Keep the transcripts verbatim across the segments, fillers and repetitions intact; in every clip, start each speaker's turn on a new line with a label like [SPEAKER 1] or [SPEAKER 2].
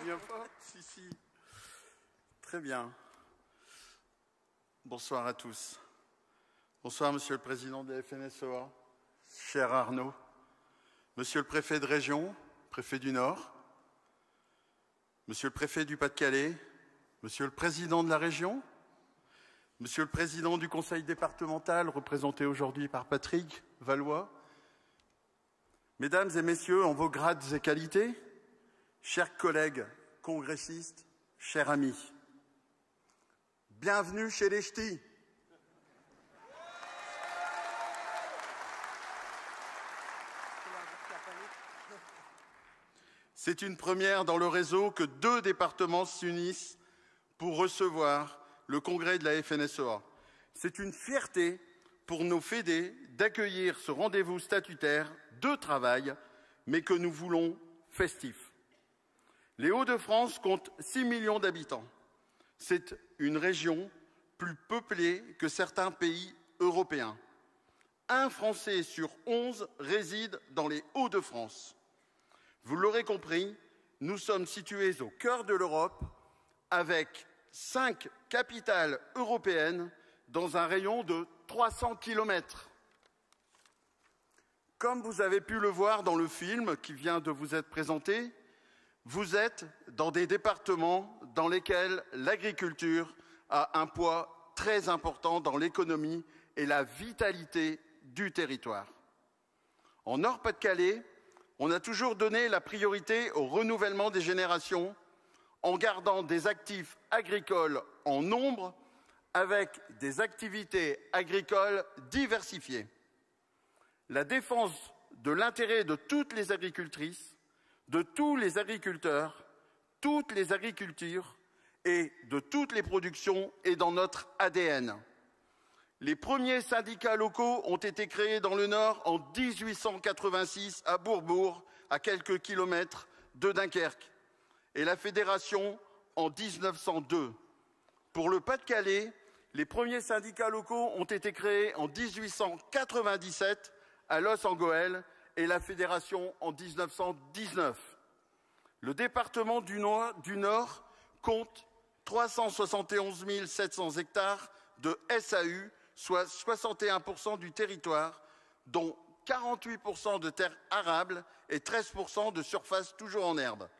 [SPEAKER 1] bien fort? Si, si. Très bien. Bonsoir à tous. Bonsoir, Monsieur le Président de la F N S O A, cher Arnaud, Monsieur le Préfet de région, Préfet du Nord, Monsieur le Préfet du Pas-de-Calais, Monsieur le Président de la région, Monsieur le Président du Conseil départemental, représenté aujourd'hui par Patrick Valois, Mesdames et Messieurs, en vos grades et qualités, chers collègues congressistes, chers amis, bienvenue chez les Ch'tis. C'est une première dans le réseau que deux départements s'unissent pour recevoir le congrès de la F N S O A. C'est une fierté pour nos fédés d'accueillir ce rendez-vous statutaire de travail, mais que nous voulons festif. Les Hauts-de-France comptent six millions d'habitants. C'est une région plus peuplée que certains pays européens. Un Français sur onze réside dans les Hauts-de-France. Vous l'aurez compris, nous sommes situés au cœur de l'Europe avec cinq capitales européennes dans un rayon de trois cents kilomètres. Comme vous avez pu le voir dans le film qui vient de vous être présenté, vous êtes dans des départements dans lesquels l'agriculture a un poids très important dans l'économie et la vitalité du territoire. En Nord-Pas-de-Calais, on a toujours donné la priorité au renouvellement des générations en gardant des actifs agricoles en nombre avec des activités agricoles diversifiées. La défense de l'intérêt de toutes les agricultrices, de tous les agriculteurs, toutes les agricultures et de toutes les productions est dans notre A D N. Les premiers syndicats locaux ont été créés dans le Nord en mille huit cent quatre-vingt-six à Bourbourg, à quelques kilomètres de Dunkerque, et la fédération en mille neuf cent deux. Pour le Pas-de-Calais, les premiers syndicats locaux ont été créés en mille huit cent quatre-vingt-dix-sept à Los-en-Gohelle et la fédération en mille neuf cent dix-neuf. Le département du Nord, du Nord compte trois cent soixante et onze mille sept cents hectares de S A U, soit soixante et un pour cent du territoire, dont quarante-huit pour cent de terres arables et treize pour cent de surface toujours en herbe,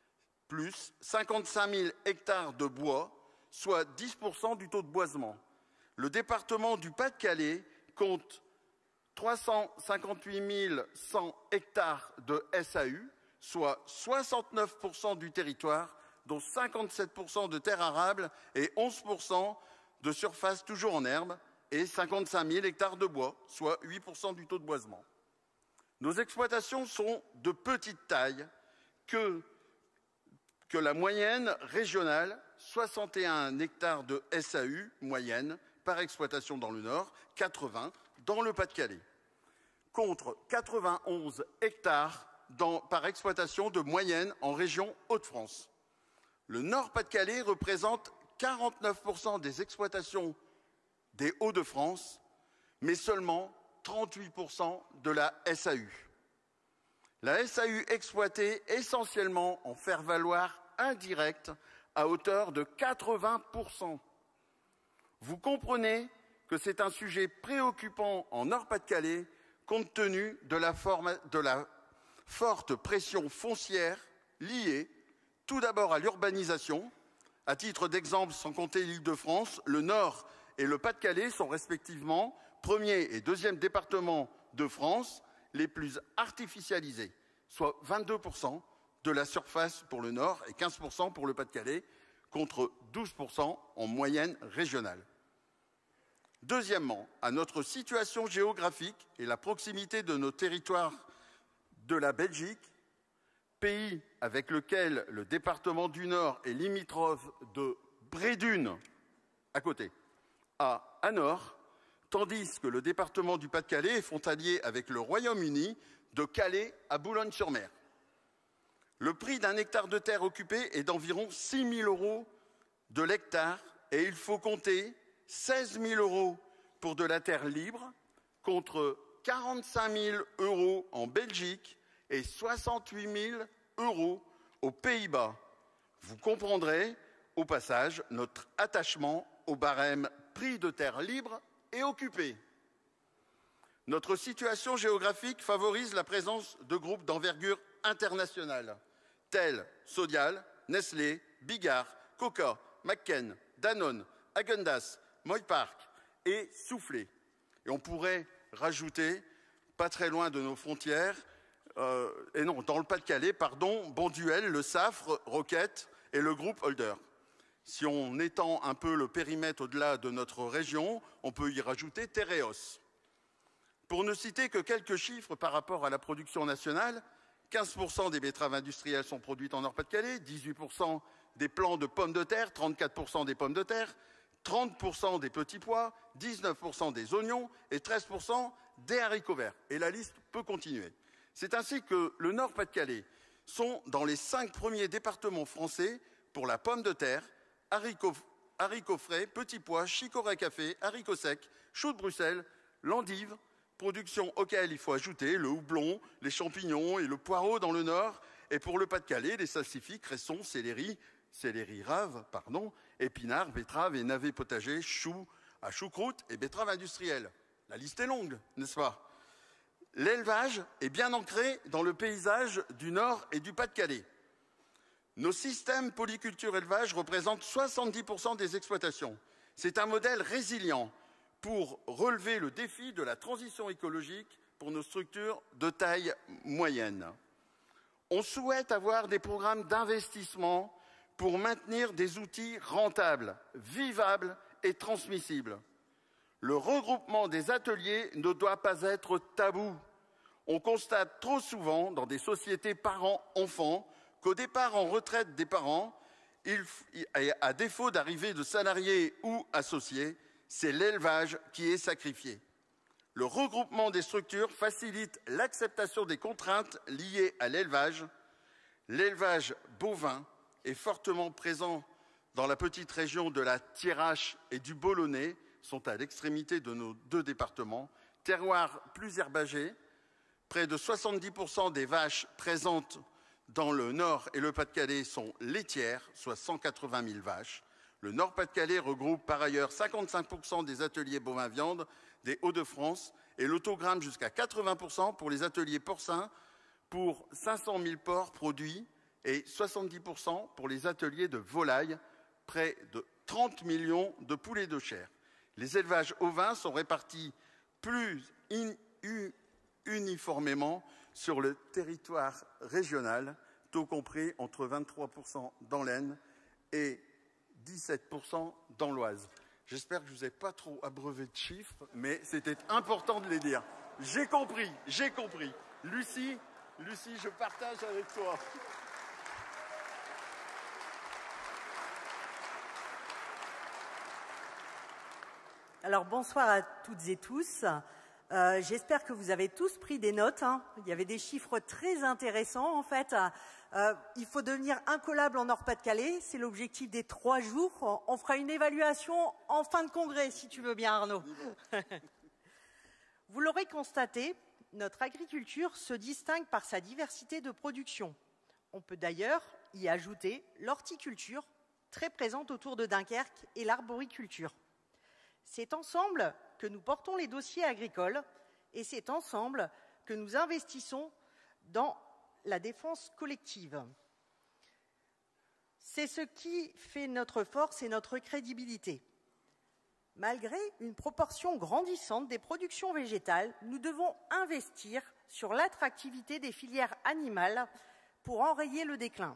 [SPEAKER 1] plus cinquante-cinq mille hectares de bois, soit dix pour cent du taux de boisement. Le département du Pas-de-Calais compte trois cent cinquante-huit mille cent hectares de S A U, soit soixante-neuf pour cent du territoire, dont cinquante-sept pour cent de terres arables et onze pour cent de surface toujours en herbe, et cinquante-cinq mille hectares de bois, soit huit pour cent du taux de boisement. Nos exploitations sont de petite taille que, que la moyenne régionale, soixante et un hectares de S A U moyenne par exploitation dans le Nord, quatre-vingts dans le Pas-de-Calais, contre quatre-vingt-onze hectares dans, par exploitation de moyenne en région Hauts-de-France. Le Nord-Pas-de-Calais représente quarante-neuf pour cent des exploitations des Hauts-de-France, mais seulement trente-huit pour cent de la S A U. La S A U exploitée essentiellement en faire-valoir indirect à hauteur de quatre-vingts pour cent. Vous comprenez que c'est un sujet préoccupant en Nord-Pas-de-Calais compte tenu de la, forme, de la forte pression foncière liée tout d'abord à l'urbanisation. À titre d'exemple, sans compter l'Île-de-France, le Nord et le Pas-de-Calais sont respectivement premier et deuxième département de France les plus artificialisés, soit vingt-deux pour cent de la surface pour le Nord et quinze pour cent pour le Pas-de-Calais, contre douze pour cent en moyenne régionale. Deuxièmement, à notre situation géographique et la proximité de nos territoires de la Belgique, pays avec lequel le département du Nord est limitrophe de Brédune, à côté, à Hanovre, tandis que le département du Pas-de-Calais est frontalier avec le Royaume-Uni, de Calais à Boulogne-sur-Mer. Le prix d'un hectare de terre occupée est d'environ six mille euros de l'hectare et il faut compter seize mille euros pour de la terre libre contre quarante-cinq mille euros en Belgique et soixante-huit mille euros aux Pays-Bas. Vous comprendrez au passage notre attachement au barème prix de terre libre et occupée. Notre situation géographique favorise la présence de groupes d'envergure internationale, tels Sodial, Nestlé, Bigard, Coca, McCain, Danone, Häagen-Dazs, Moy Park et Soufflé. Et on pourrait rajouter, pas très loin de nos frontières, euh, et non, dans le Pas-de-Calais, pardon, Bonduel, le Safre, Roquette et le groupe Holder. Si on étend un peu le périmètre au-delà de notre région, on peut y rajouter Tereos. Pour ne citer que quelques chiffres par rapport à la production nationale, quinze pour cent des betteraves industrielles sont produites en Nord-Pas-de-Calais, dix-huit pour cent des plants de pommes de terre, trente-quatre pour cent des pommes de terre, trente pour cent des petits pois, dix-neuf pour cent des oignons et treize pour cent des haricots verts. Et la liste peut continuer. C'est ainsi que le Nord-Pas-de-Calais sont dans les cinq premiers départements français pour la pomme de terre, haricots, haricots frais, petits pois, chicorée café, haricots secs, choux de Bruxelles, l'endive, production auquel il faut ajouter le houblon, les champignons et le poireau dans le nord. Et pour le Pas-de-Calais, les salsifis, cressons, céleri, céleri rave, pardon, épinards, betteraves et navets potagers, choux à choucroute et betteraves industrielles. La liste est longue, n'est-ce pas? L'élevage est bien ancré dans le paysage du Nord et du Pas-de-Calais. Nos systèmes polyculture-élevage représentent soixante-dix pour cent des exploitations. C'est un modèle résilient pour relever le défi de la transition écologique pour nos structures de taille moyenne. On souhaite avoir des programmes d'investissement pour maintenir des outils rentables, vivables et transmissibles. Le regroupement des ateliers ne doit pas être tabou. On constate trop souvent dans des sociétés parents-enfants qu'au départ en retraite des parents, il, à défaut d'arrivée de salariés ou associés, c'est l'élevage qui est sacrifié. Le regroupement des structures facilite l'acceptation des contraintes liées à l'élevage. L'élevage bovin est fortement présent dans la petite région de la Thiérache et du Boulonnais, sont à l'extrémité de nos deux départements. Terroir plus herbagé, près de soixante-dix pour cent des vaches présentes dans le Nord et le Pas-de-Calais sont laitières, soit cent quatre-vingt mille vaches. Le Nord-Pas-de-Calais regroupe par ailleurs cinquante-cinq pour cent des ateliers bovins-viande des Hauts-de-France et l'autogramme jusqu'à quatre-vingts pour cent pour les ateliers porcins pour cinq cent mille porcs produits et soixante-dix pour cent pour les ateliers de volailles, près de trente millions de poulets de chair. Les élevages ovins sont répartis plus in, u, uniformément sur le territoire régional, taux compris entre vingt-trois pour cent dans l'Aisne et dix-sept pour cent dans l'Oise. J'espère que je ne vous ai pas trop abreuvé de chiffres, mais c'était important de les dire. J'ai compris, j'ai compris. Lucie, Lucie, je partage avec toi.
[SPEAKER 2] Alors bonsoir à toutes et tous. Euh, J'espère que vous avez tous pris des notes. Hein. Il y avait des chiffres très intéressants en fait. Euh, il faut devenir incollable en Nord-Pas-de-Calais. C'est l'objectif des trois jours. On fera une évaluation en fin de congrès, si tu veux bien, Arnaud. Vous l'aurez constaté, notre agriculture se distingue par sa diversité de production. On peut d'ailleurs y ajouter l'horticulture, très présente autour de Dunkerque, et l'arboriculture. C'est ensemble que nous portons les dossiers agricoles et c'est ensemble que nous investissons dans la défense collective. C'est ce qui fait notre force et notre crédibilité. Malgré une proportion grandissante des productions végétales, nous devons investir sur l'attractivité des filières animales pour enrayer le déclin.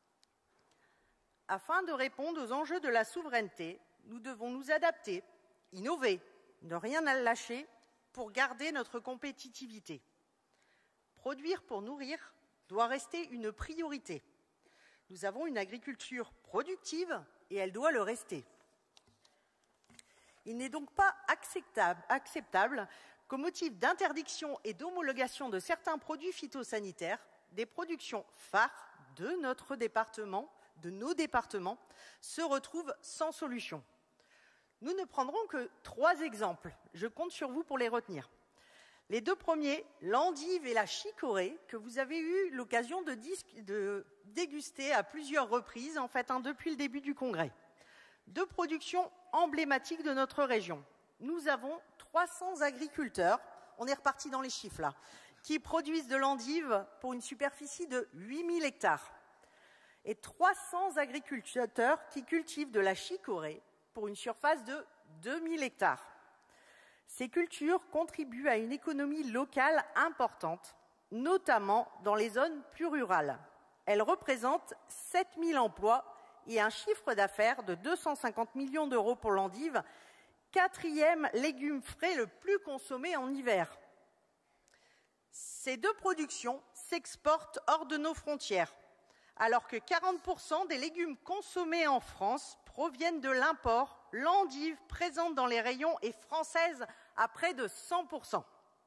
[SPEAKER 2] Afin de répondre aux enjeux de la souveraineté, nous devons nous adapter, innover, ne rien lâcher pour garder notre compétitivité. Produire pour nourrir doit rester une priorité. Nous avons une agriculture productive et elle doit le rester. Il n'est donc pas acceptable, acceptable qu'au motif d'interdiction et d'homologation de certains produits phytosanitaires, des productions phares de notre département, de nos départements, se retrouvent sans solution. Nous ne prendrons que trois exemples. Je compte sur vous pour les retenir. Les deux premiers, l'endive et la chicorée, que vous avez eu l'occasion de, de déguster à plusieurs reprises, en fait, hein, depuis le début du congrès. Deux productions emblématiques de notre région. Nous avons trois cents agriculteurs, on est reparti dans les chiffres là, qui produisent de l'endive pour une superficie de huit mille hectares. Et trois cents agriculteurs qui cultivent de la chicorée pour une surface de deux mille hectares. Ces cultures contribuent à une économie locale importante, notamment dans les zones plus rurales. Elles représentent sept mille emplois et un chiffre d'affaires de deux cent cinquante millions d'euros pour l'endive, quatrième légume frais le plus consommé en hiver. Ces deux productions s'exportent hors de nos frontières, alors que quarante pour cent des légumes consommés en France proviennent de l'import. L'endive présente dans les rayons est française à près de cent pour cent.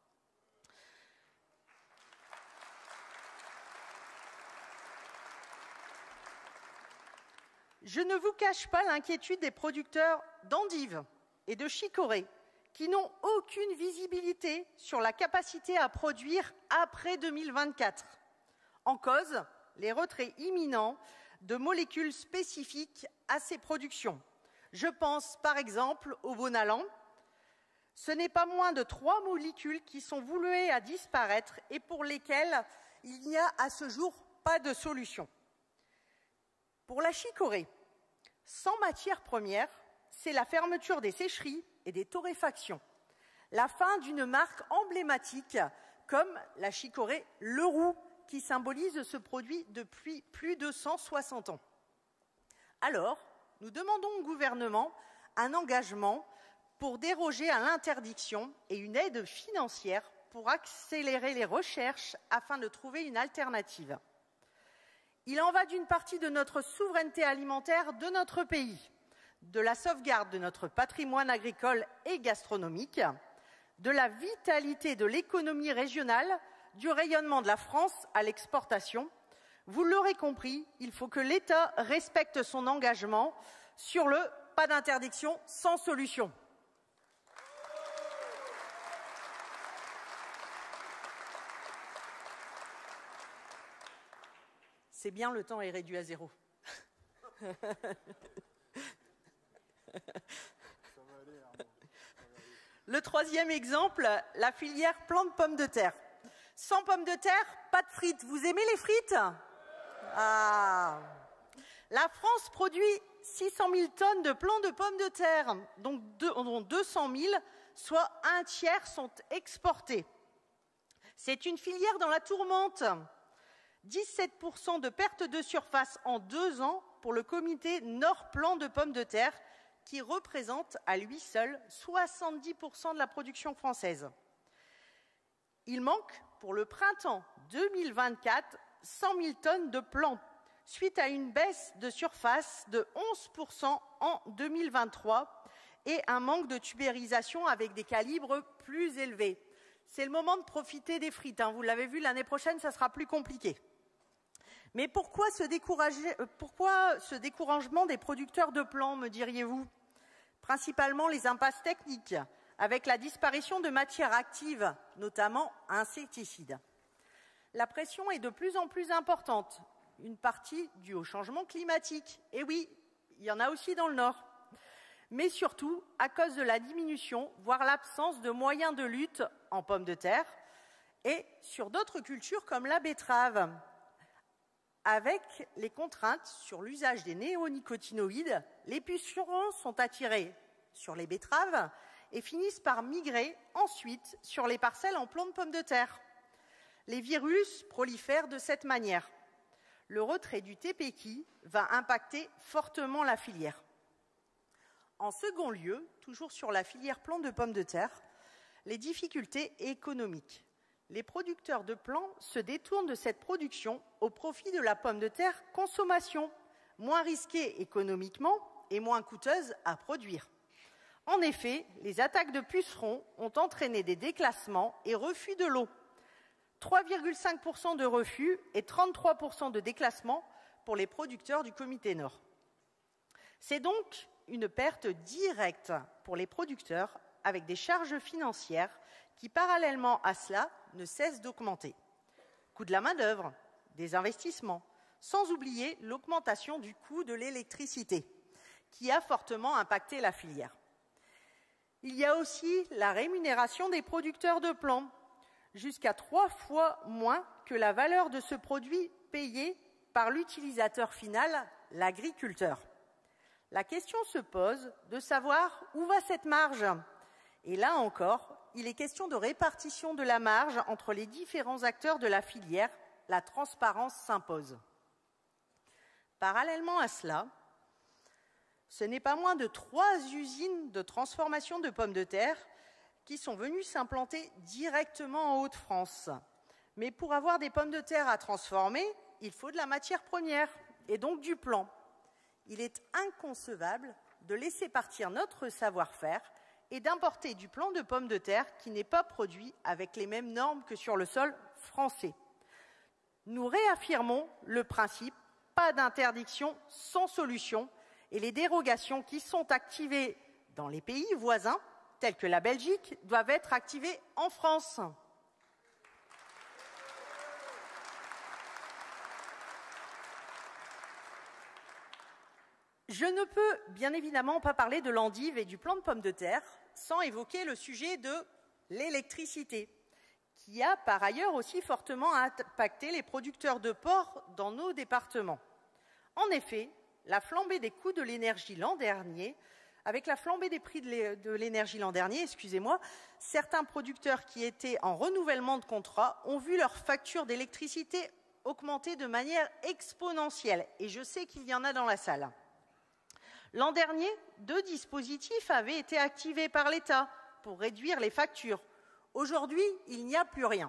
[SPEAKER 2] Je ne vous cache pas l'inquiétude des producteurs d'endives et de chicorée qui n'ont aucune visibilité sur la capacité à produire après deux mille vingt-quatre. En cause, les retraits imminents de molécules spécifiques à ces productions. Je pense par exemple au bonalan. Ce n'est pas moins de trois molécules qui sont vouées à disparaître et pour lesquelles il n'y a à ce jour pas de solution. Pour la chicorée, sans matière première, c'est la fermeture des sécheries et des torréfactions. La fin d'une marque emblématique comme la chicorée Leroux, qui symbolise ce produit depuis plus de cent soixante ans. Alors, nous demandons au gouvernement un engagement pour déroger à l'interdiction et une aide financière pour accélérer les recherches afin de trouver une alternative. Il en va d'une partie de notre souveraineté alimentaire de notre pays, de la sauvegarde de notre patrimoine agricole et gastronomique, de la vitalité de l'économie régionale, du rayonnement de la France à l'exportation. Vous l'aurez compris, il faut que l'État respecte son engagement sur le « pas d'interdiction sans solution ». C'est bien, le temps est réduit à zéro. Le troisième exemple, la filière plant de pommes de terre. Sans pommes de terre, pas de frites. Vous aimez les frites? Ah. La France produit six cent mille tonnes de plants de pommes de terre, donc dont deux cent mille, soit un tiers, sont exportés. C'est une filière dans la tourmente. dix-sept pour cent de perte de surface en deux ans pour le comité Nord Plan de pommes de terre, qui représente à lui seul soixante-dix pour cent de la production française. Il manque pour le printemps deux mille vingt-quatre cent mille tonnes de plants, suite à une baisse de surface de onze pour cent en deux mille vingt-trois et un manque de tubérisation avec des calibres plus élevés. C'est le moment de profiter des frites, hein. Vous l'avez vu, l'année prochaine, ça sera plus compliqué. Mais pourquoi ce, pourquoi ce découragement des producteurs de plants, me diriez-vous? Principalement les impasses techniques, avec la disparition de matières actives, notamment insecticides. La pression est de plus en plus importante, une partie due au changement climatique. Et oui, il y en a aussi dans le Nord. Mais surtout à cause de la diminution, voire l'absence de moyens de lutte en pommes de terre et sur d'autres cultures comme la betterave. Avec les contraintes sur l'usage des néonicotinoïdes, les pucerons sont attirés sur les betteraves et finissent par migrer ensuite sur les parcelles en plants de pommes de terre. Les virus prolifèrent de cette manière. Le retrait du T P Q I va impacter fortement la filière. En second lieu, toujours sur la filière plants de pommes de terre, les difficultés économiques. Les producteurs de plants se détournent de cette production au profit de la pomme de terre consommation, moins risquée économiquement et moins coûteuse à produire. En effet, les attaques de pucerons ont entraîné des déclassements et refus de lot. trois virgule cinq pour cent de refus et trente-trois pour cent de déclassement pour les producteurs du Comité Nord. C'est donc une perte directe pour les producteurs avec des charges financières qui, parallèlement à cela, ne cesse d'augmenter. Coût de la main-d'œuvre, des investissements, sans oublier l'augmentation du coût de l'électricité, qui a fortement impacté la filière. Il y a aussi la rémunération des producteurs de plants, jusqu'à trois fois moins que la valeur de ce produit payé par l'utilisateur final, l'agriculteur. La question se pose de savoir où va cette marge. Et là encore, il est question de répartition de la marge entre les différents acteurs de la filière. La transparence s'impose. Parallèlement à cela, ce n'est pas moins de trois usines de transformation de pommes de terre qui sont venues s'implanter directement en Hauts-de-France. Mais pour avoir des pommes de terre à transformer, il faut de la matière première et donc du plan. Il est inconcevable de laisser partir notre savoir-faire et d'importer du plan de pommes de terre qui n'est pas produit avec les mêmes normes que sur le sol français. Nous réaffirmons le principe, pas d'interdiction sans solution, et les dérogations qui sont activées dans les pays voisins, tels que la Belgique, doivent être activées en France. Je ne peux bien évidemment pas parler de l'endive et du plan de pommes de terre sans évoquer le sujet de l'électricité, qui a par ailleurs aussi fortement impacté les producteurs de porc dans nos départements. En effet, la flambée des coûts de l'énergie l'an dernier, avec la flambée des prix de l'énergie l'an dernier, excusez-moi, certains producteurs qui étaient en renouvellement de contrat ont vu leur facture d'électricité augmenter de manière exponentielle. Et je sais qu'il y en a dans la salle. L'an dernier, deux dispositifs avaient été activés par l'État pour réduire les factures. Aujourd'hui, il n'y a plus rien.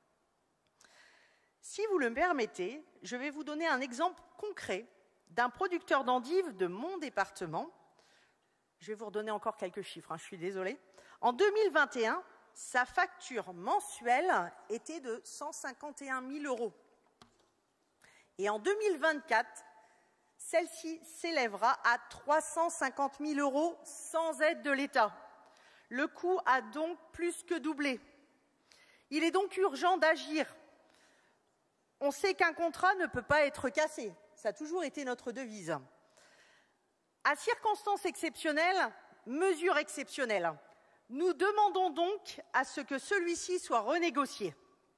[SPEAKER 2] Si vous le permettez, je vais vous donner un exemple concret d'un producteur d'endives de mon département. Je vais vous redonner encore quelques chiffres, hein, je suis désolée. En deux mille vingt et un, sa facture mensuelle était de cent cinquante et un mille euros. Et en deux mille vingt-quatre, celle-ci s'élèvera à trois cent cinquante mille euros sans aide de l'État. Le coût a donc plus que doublé. Il est donc urgent d'agir. On sait qu'un contrat ne peut pas être cassé. Ça a toujours été notre devise. À circonstances exceptionnelles, mesures exceptionnelles. Nous demandons donc à ce que celui-ci soit renégocié.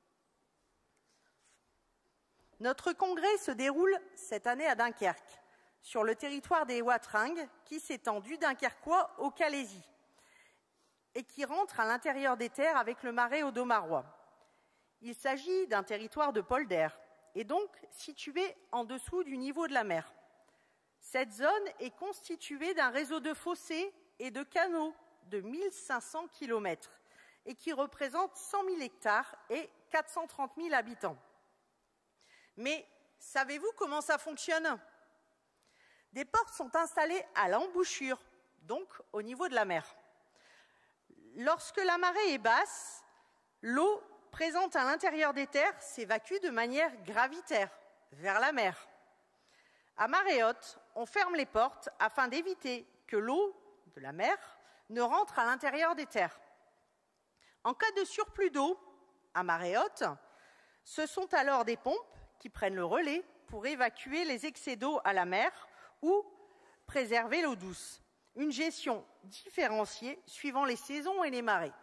[SPEAKER 2] Notre congrès se déroule cette année à Dunkerque, sur le territoire des Watringues, qui s'étend du Dunkerquois au Calaisis et qui rentre à l'intérieur des terres avec le marais audomarois. Il s'agit d'un territoire de polder et donc situé en dessous du niveau de la mer. Cette zone est constituée d'un réseau de fossés et de canaux de mille cinq cents kilomètres et qui représente cent mille hectares et quatre cent trente mille habitants. Mais savez-vous comment ça fonctionne? Des portes sont installées à l'embouchure, donc au niveau de la mer. Lorsque la marée est basse, l'eau présente à l'intérieur des terres s'évacue de manière gravitaire vers la mer. À marée haute, on ferme les portes afin d'éviter que l'eau de la mer ne rentre à l'intérieur des terres. En cas de surplus d'eau, à marée haute, ce sont alors des pompes qui prennent le relais pour évacuer les excès d'eau à la mer ou préserver l'eau douce. Une gestion différenciée suivant les saisons et les marées.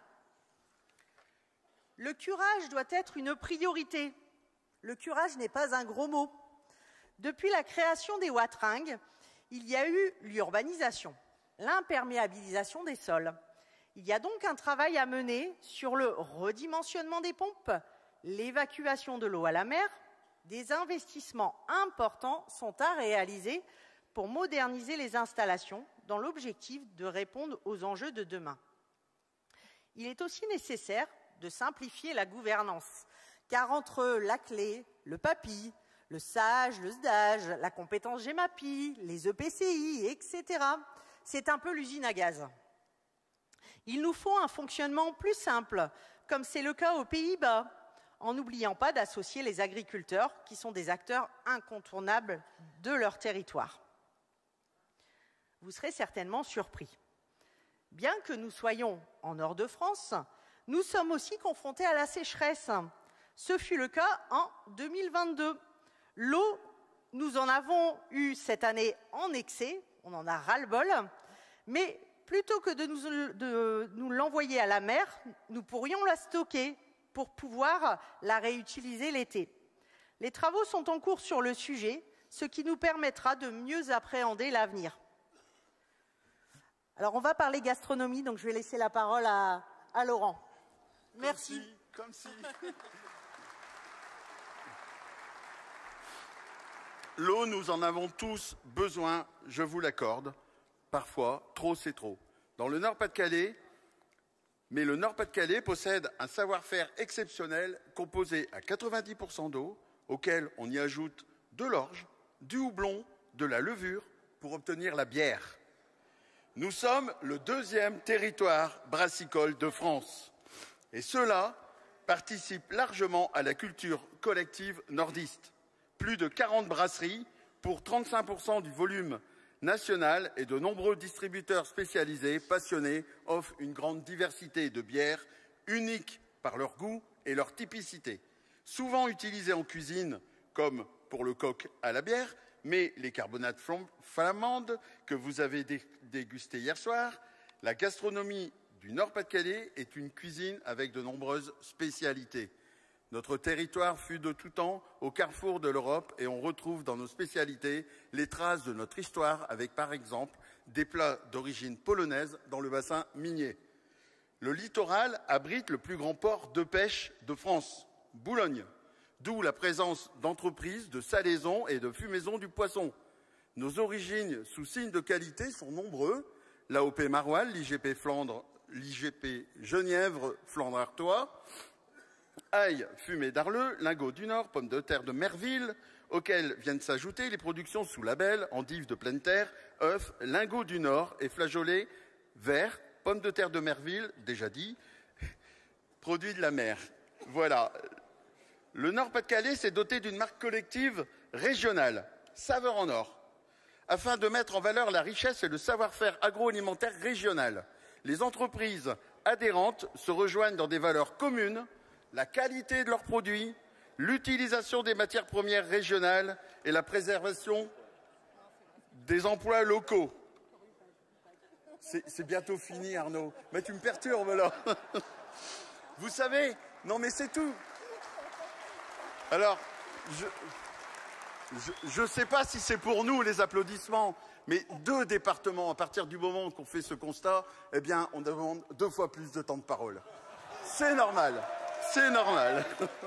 [SPEAKER 2] Le curage doit être une priorité. Le curage n'est pas un gros mot. Depuis la création des Watringues, il y a eu l'urbanisation, l'imperméabilisation des sols. Il y a donc un travail à mener sur le redimensionnement des pompes, l'évacuation de l'eau à la mer. Des investissements importants sont à réaliser pour moderniser les installations dans l'objectif de répondre aux enjeux de demain. Il est aussi nécessaire de simplifier la gouvernance, car entre la clé, le PAPI, le SAGE, le SDAGE, la compétence GEMAPI, les E P C I, et cetera, c'est un peu l'usine à gaz. Il nous faut un fonctionnement plus simple, comme c'est le cas aux Pays-Bas, en n'oubliant pas d'associer les agriculteurs, qui sont des acteurs incontournables de leur territoire. Vous serez certainement surpris. Bien que nous soyons en Nord de France, Nous sommes aussi confrontés à la sécheresse. Ce fut le cas en deux mille vingt-deux. L'eau, nous en avons eu cette année en excès, on en a ras-le-bol, mais plutôt que de nous, de nous l'envoyer à la mer, nous pourrions la stocker pour pouvoir la réutiliser l'été. Les travaux sont en cours sur le sujet, ce qui nous permettra de mieux appréhender l'avenir. Alors, on va parler gastronomie, donc je vais laisser la parole à, à Laurent. Merci.
[SPEAKER 1] Comme si, comme si. L'eau, nous en avons tous besoin, je vous l'accorde. Parfois, trop c'est trop. Dans le Nord-Pas-de-Calais, mais le Nord-Pas-de-Calais possède un savoir-faire exceptionnel composé à quatre-vingt-dix pour cent d'eau, auquel on y ajoute de l'orge, du houblon, de la levure pour obtenir la bière. Nous sommes le deuxième territoire brassicole de France. Et cela participe largement à la culture collective nordiste. Plus de quarante brasseries pour trente-cinq pour cent du volume national et de nombreux distributeurs spécialisés, passionnés, offrent une grande diversité de bières uniques par leur goût et leur typicité. Souvent utilisées en cuisine, comme pour le coq à la bière, mais les carbonates flamandes que vous avez dégustées hier soir, la gastronomie du Nord-Pas-de-Calais est une cuisine avec de nombreuses spécialités. Notre territoire fut de tout temps au carrefour de l'Europe et on retrouve dans nos spécialités les traces de notre histoire avec par exemple des plats d'origine polonaise dans le bassin minier. Le littoral abrite le plus grand port de pêche de France, Boulogne, d'où la présence d'entreprises de salaison et de fumaison du poisson. Nos origines sous signe de qualité sont nombreux, l'A O P Maroilles, l'I G P Flandre, l'I G P Genièvre, Flandre Artois, ail fumé d'Arleux, lingots du Nord, pommes de terre de Merville, auxquelles viennent s'ajouter les productions sous label, endives de pleine terre, œufs, lingots du Nord et flageolets verts, pommes de terre de Merville, déjà dit, produits de la mer. Voilà. Le Nord-Pas-de-Calais s'est doté d'une marque collective régionale, Saveurs en Or, afin de mettre en valeur la richesse et le savoir-faire agroalimentaire régional. Les entreprises adhérentes se rejoignent dans des valeurs communes, la qualité de leurs produits, l'utilisation des matières premières régionales et la préservation des emplois locaux. C'est bientôt fini, Arnaud. Mais tu me perturbes, là. Vous savez, non mais c'est tout. Alors, je ne sais pas si c'est pour nous les applaudissements, mais deux départements, à partir du moment qu'on fait ce constat, eh bien, on demande deux fois plus de temps de parole. C'est normal. C'est normal.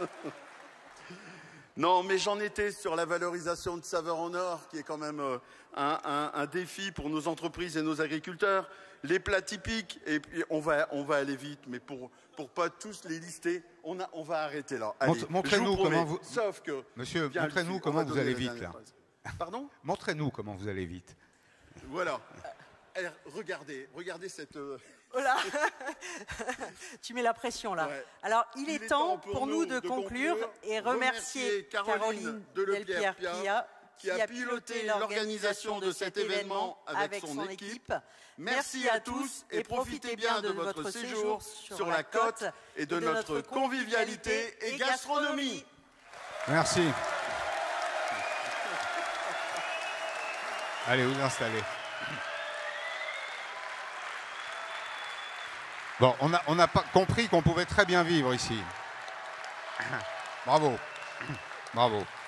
[SPEAKER 1] Non, mais j'en étais sur la valorisation de Saveurs en Or, qui est quand même un, un, un défi pour nos entreprises et nos agriculteurs. Les plats typiques, et puis on va, on va aller vite, mais pour pour pas tous les lister, on, a, on va arrêter là.
[SPEAKER 3] Montrez-nous comment vous...
[SPEAKER 1] Sauf que...
[SPEAKER 3] Monsieur, montrez-nous comment vous allez vite, là.
[SPEAKER 1] Pardon?
[SPEAKER 3] Montrez-nous comment vous allez vite.
[SPEAKER 1] Voilà. Alors, regardez, regardez cette...
[SPEAKER 2] Oh là. Tu mets la pression là. Ouais. Alors, il, il est, est temps pour, pour nous de, de conclure, conclure et remercier Caroline, Caroline Delpierre-Pia
[SPEAKER 1] qui a piloté l'organisation de cet événement avec son équipe. Merci à tous et profitez bien de votre séjour sur la côte et de notre convivialité et gastronomie.
[SPEAKER 3] Merci. Allez, vous installez. Bon, on a, on a pas compris qu'on pouvait très bien vivre ici. Bravo. Bravo.